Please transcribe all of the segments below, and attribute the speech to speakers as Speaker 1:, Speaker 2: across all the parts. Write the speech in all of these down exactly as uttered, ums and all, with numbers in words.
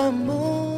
Speaker 1: bersamamu.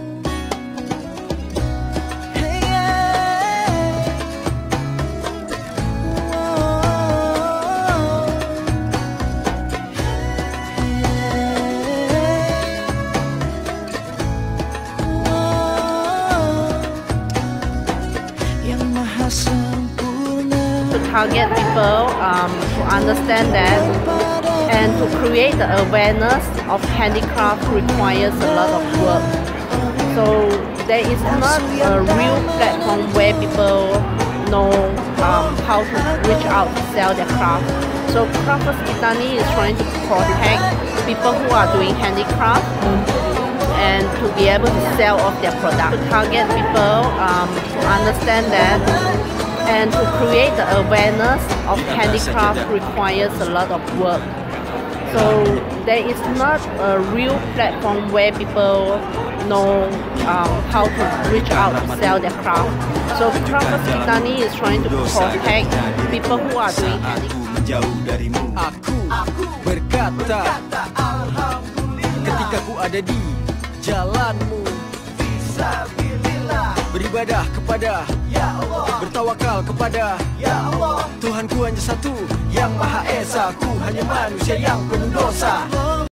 Speaker 2: To target people um, to understand that and to create the awareness of handicraft requires a lot of work. So there is not a real platform where people know um, how to reach out to sell their craft. So Crafters Itani is trying to protect people who are doing handicraft and to be able to sell off their product. To target people um, to understand that and to create the awareness of handicraft requires a lot of work. So there is not a real platform where people know um, how to reach out to sell their craft. So Crafters Itani is trying to protect people who are doing handicraft.
Speaker 3: Aku berkata ketika ku ada di jalanmu, beribadah kepada Ya Allah, bertawakal kepada Ya Allah. Tuhanku hanya satu yang Maha Esa, ku hanya manusia yang penuh dosa.